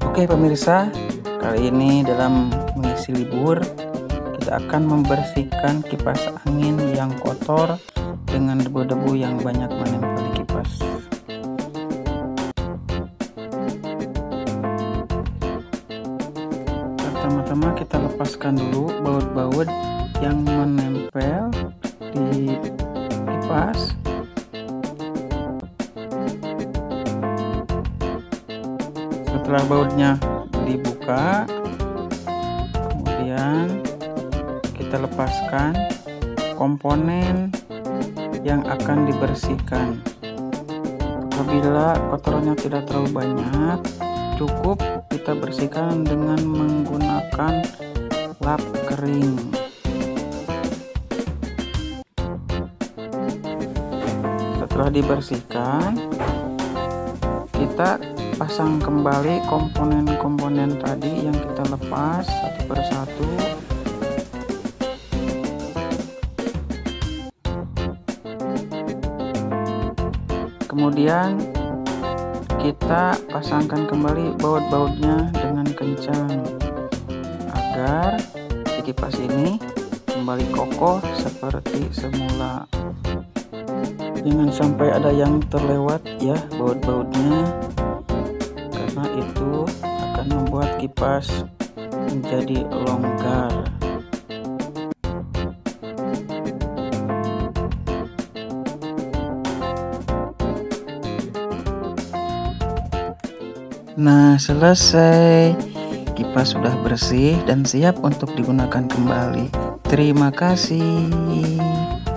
Oke pemirsa, kali ini dalam mengisi libur kita akan membersihkan kipas angin yang kotor dengan debu-debu yang banyak menempel di kipas. Pertama-tama kita lepaskan dulu baut-baut yang menempel di kipas. Setelah bautnya dibuka, kemudian kita lepaskan komponen yang akan dibersihkan. Apabila kotorannya tidak terlalu banyak, cukup kita bersihkan dengan menggunakan lap kering. Setelah dibersihkan, kita pasang kembali komponen-komponen tadi yang kita lepas satu persatu. Kemudian kita pasangkan kembali baut-bautnya dengan kencang agar si kipas ini kembali kokoh seperti semula. Jangan sampai ada yang terlewat ya baut-bautnya, karena itu akan membuat kipas menjadi longgar. Nah, selesai. Kipas sudah bersih dan siap untuk digunakan kembali. Terima kasih.